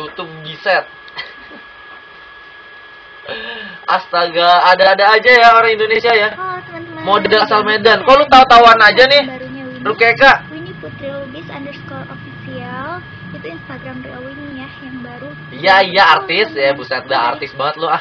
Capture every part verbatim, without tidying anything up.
YouTube Biset. Astaga, ada-ada aja ya orang Indonesia ya. Halo teman-teman. Model asal Medan. Kok lu tahu-tahuan aja nih? Rukeka. Winnie Putri Lubis underscore official. Itu Instagram real Winnie ya yang baru. Iya iya artis ya, buset dah artis banget lu ah.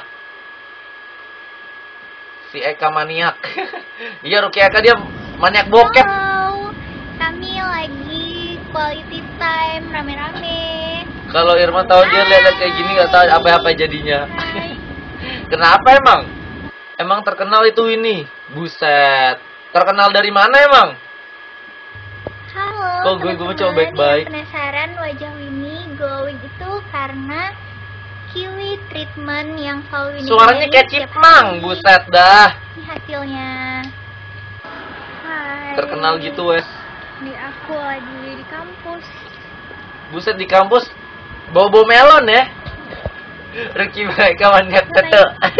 Si Eka maniak. Iya Rukeka dia maniak bokep. Halo, kami lagi quality time rame-rame. Kalau Irma tahu dia lihat kayak gini nggak tahu apa-apa jadinya. Kenapa emang? Emang terkenal itu ini. Buset. Terkenal dari mana emang? Halo. Kok gue gue coba baik-baik. Penasaran wajah Winnie glowing itu karena kiwi treatment yang selalu Winnie. Suaranya kayak cipmang, buset dah. Ini hasilnya. Hai. Terkenal gitu wes. Di aku lagi di kampus. Buset di kampus bobo melon ya. Ruki mereka maniak teto.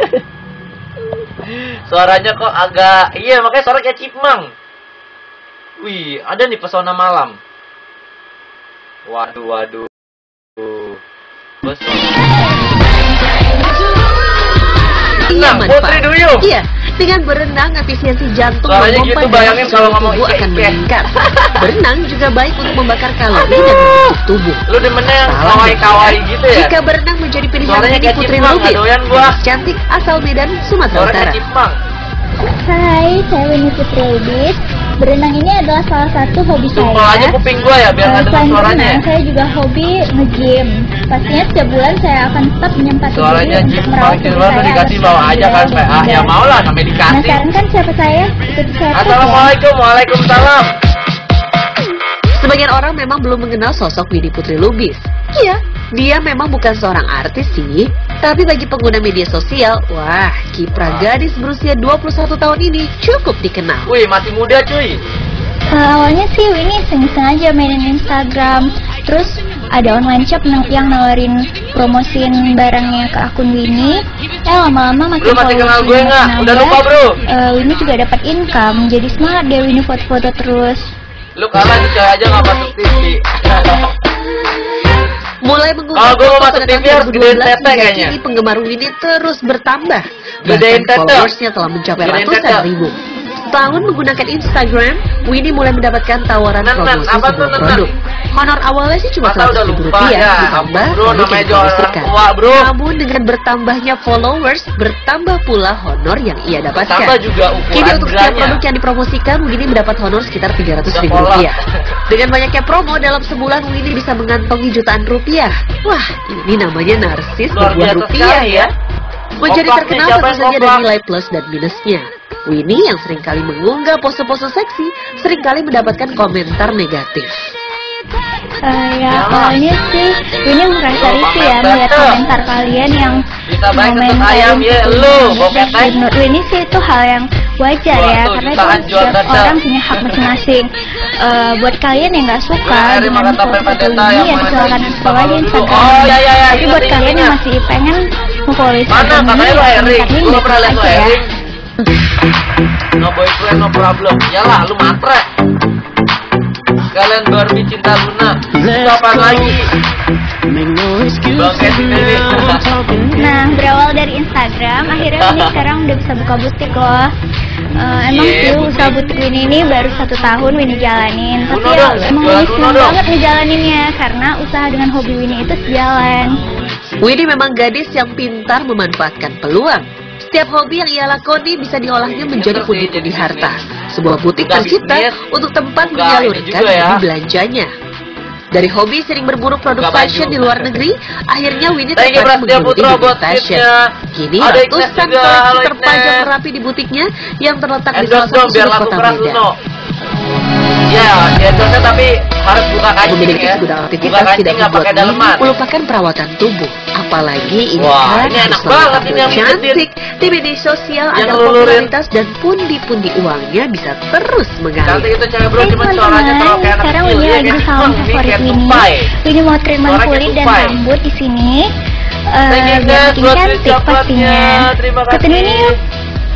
Suaranya kok agak iya makanya suara kayak cipmang. Wih, ada nih pesona malam. Waduh waduh. Bos. Nah, Putri Duyung. Iya, dengan berenang efisiensi jantung suaranya memompa gitu, bayangin kalau ngomong tubuh akan ike-ike. meningkat. Berenang juga baik untuk membakar kalori dan membentuk tubuh. Lu demennya yang kawaii-kawaii gitu ya? Jika berenang menjadi pilihan Suaranya Winnie kayak Putri cipmang, Lubis, adoyan gua. cantik asal Medan, Sumatera Suaranya Utara. kayak cipmang. Hai, saya Winnie Putri Lubis. Berenang ini adalah salah satu hobi Sumpel saya. aja kuping gua ya biar Eh, nggak dengar selain suaranya. berenang, saya juga hobi nge-gym. Pastinya setiap bulan saya akan tetap menyempatkan Suaranya diri untuk cipmang, merawat tubuh cipmang saya dikasih agar bawa semakin aja kan ideal Pak. dan Ah ya muda. mau lah namanya dikasih. Penasaran kan siapa saya? Ikuti saya terus ya. Assalamualaikum, waalaikumsalam. Sebagian orang memang belum mengenal sosok Winnie Putri Lubis. Iya, dia memang bukan seorang artis sih. Tapi bagi pengguna media sosial, wah, kiprah gadis berusia dua puluh satu tahun ini cukup dikenal. Wih masih muda cuy. Uh, awalnya sih Winnie iseng-iseng aja mainin Instagram. Terus ada online shop yang nawarin promosiin barangnya ke akun Winnie. Eh lama-lama makin Bro, masih kenal followers gue makin nggak? Udah nambah. lupa, bro? Uh, Winnie juga dapat income. Jadi semangat deh Winnie foto-foto terus. Lu kalah nih coy aja nggak masuk T V. Mulai mengunggah Kalau gue mau foto masuk pada T V tahun harus gedein dua ribu dua belas tete hingga kayaknya. kini penggemar Winnie terus bertambah. Gedein Bahkan tete. followersnya telah mencapai Gedein ratusan tete. ribu. Setahun menggunakan Instagram, Winnie mulai mendapatkan tawaran Nen, nen, promosi apa tuh, sebuah nen, produk. nen? Honor awalnya sih cuma Masa udah seratus ribu lupa rupiah, ya? ditambah Bro, proyek namanya yang juga orang dipromosikan. tua, bro. Namun dengan bertambahnya followers, bertambah pula honor yang ia dapatkan. Tambah juga ukuran Kini untuk setiap geranya. produk yang dipromosikan, Winnie mendapat honor sekitar tiga ratus ribu Udah kolot. rupiah. Dengan banyaknya promo, dalam sebulan Winnie bisa mengantongi jutaan rupiah. Wah, ini namanya narsis Luar berbuah biasa rupiah sekali ya. ya. Menjadi Komplak terkenal nih, siapa tentu yang saja ada komplak? nilai plus dan minusnya. Winnie yang seringkali mengunggah pose-pose seksi, seringkali mendapatkan komentar negatif. Uh, ya Ya, awalnya sih Winnie merasa Lu, risih ya pamer melihat tete. komentar kalian yang Bisa baik ngomen tetep ayam kalian ya, gitu. lu, Dan bokep aja. menurut Winnie sih itu hal yang wajar Wah, ya tuh, karena jutaan itu jual setiap tete. orang punya hak masing-masing. Uh, buat kalian yang nggak suka Gue hari dengan makan tape foto-foto pendeta Winnie yang ya mana silakan tadi follow aja dulu. Instagram. Oh, ya, ya, ya, Tapi ingat, buat ingat, kalian yang ingat. masih pengen follow Mana Instagram katanya Winnie lo ya Erik? kontak Gue Winnie pernah liat lo aja ya. Erik. No boyfriend, no problem. Yalah, lu matre. Kalian Barbie cinta Luna. Itu apaan lagi? Bang Kevin ini. Nah, berawal dari Instagram, akhirnya Winnie sekarang udah bisa buka butik loh. Uh, emang Yeah, sih butik. usaha butik Winnie ini baru satu tahun Winnie jalanin. Tapi Uno ya dong, emang jualan Winnie Uno senang dong. banget ngejalaninnya karena usaha dengan hobi Winnie itu sejalan. Winnie memang gadis yang pintar memanfaatkan peluang. Setiap hobi yang ia lakoni bisa diolahnya menjadi Bener sih, pundi-pundi jadi harta. bisnis. Sebuah butik Buka tercipta bisnis, untuk tempat buka menyalurkan ini juga ya. hobi belanjanya. Dari hobi sering berburu produk Buka baju. fashion di luar negeri, akhirnya Winnie Thank you, tertarik Prasetyo menggeluti Putra, dunia buat fashion. tipsnya. Kini Ada Ignes ratusan juga, koleksi halo terpajang Ignes. rapi di butiknya yang terletak di salah Endorse satu dong biar sudut laku kota keras Medan. Uno. Ya, di endorse tapi harus buka kancing Memiliki ya. segudang Buka aktivitas kancing tidak nggak membuat pakai Winnie daleman. melupakan perawatan tubuh. Apalagi ini Wah, kan ini harus enak selalu banget tampil ini yang cantik di media sosial Yang agar lulurin. popularitas dan pundi-pundi uangnya bisa terus mengalir. Cantik itu cewek bro, Hai cuma suaranya teman-teman, terlalu kayak anak sekarang kecil. Winnie Dia lagi kayak di salon Jepang, ini favorit kayak Winnie. tupai. Winnie mau treatment Suara kayak kulit dan tupai. rambut di sini. Uh, Thank you, biar guys, makin buat cantik coklatnya. pastinya. Terima Ikutin kasih. Winnie yuk.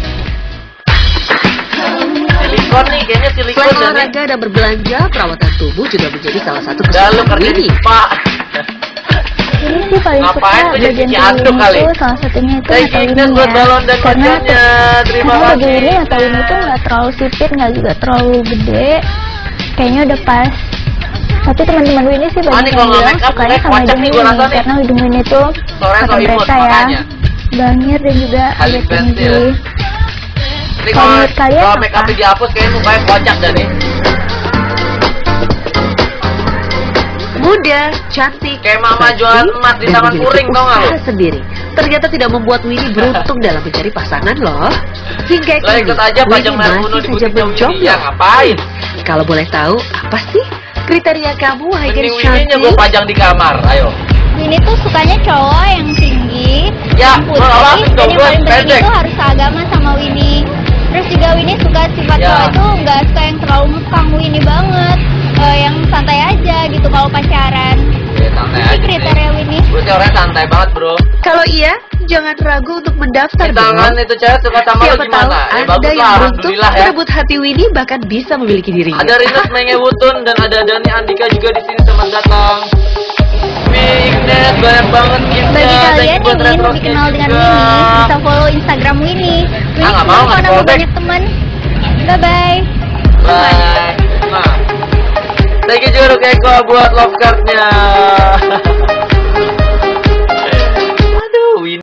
Silikon nih, kayaknya silikon Selain dah nih. olahraga dan berbelanja, perawatan tubuh juga menjadi salah satu Dah lu kesukaan kerja di Winnie. spa. Winnie sih paling Ngapain suka tuh jadi bagian Kiki tubuh Ando Winnie kali? tuh salah satunya itu Thank mata you, Winnie buat ya. balon dan Karena kacanya. Terima karena bagi kasih. Winnie mata Winnie tuh nggak terlalu sipit, nggak juga terlalu gede. Kayaknya udah pas. Tapi teman-teman Winnie sih Ah, banyak nih yang kalau nggak bilang make up, sukanya kayak sama kocak hidung nih gua Winnie rasa nih. karena hidung Winnie tuh Soalnya kata so imut mereka ya makanya. bangir dan juga Halim agak pensil. tinggi. Ini Kalau kalau menurut kalian kalau apa? make upnya dihapus kayaknya mukanya kocak dah nih. Muda, cantik, Kayak mama seksi, jualan emas di dan taman memiliki puring, tau nggak usaha lo? sendiri. Ternyata tidak membuat Winnie beruntung dalam mencari pasangan loh. Hingga Lah kini, ikut aja pajang Winnie merah bunuh masih di saja butiknya Winnie. menjomblo. Ya ngapain? Kalau boleh tahu, apa sih kriteria kamu, wahai Mending gadis Winnie-nya gue cantik? pajang di kamar. Ayo. Winnie tuh sukanya cowok yang tinggi, Ya, yang putih, lo awasin dan dong, yang gue paling penting pendek. itu harus seagama sama Winnie. Terus juga Winnie suka sifat Ya. cowok itu nggak suka yang terlalu ngekang Winnie banget, Eh, yang santai aja gitu kalau pacaran. Ya santai Ini aja sih. kriteria Winnie. Gue sih orangnya santai banget bro. Kalau iya, jangan ragu untuk mendaftar Di dong. tangan itu cewek suka sama lo Siapa tahu gimana? Ya Anda bagus yang lah, beruntung alhamdulillah ya. merebut hati Winnie bahkan bisa memiliki dirinya. Ada Rinus Mengewutun dan ada Dani Andika juga di sini, selamat datang. Wih, Ignet, banyak banget giftnya. Bagi Thank kalian you yang buat ingin retro lebih kenal gift dengan juga. Winnie, bisa follow Instagram Winnie. Winnie Ah, nggak senang mau, kalau nggak nambah follow back. banyak teman. Bye bye. Bye. Nah. Thank you juga Keko buat love card-nya.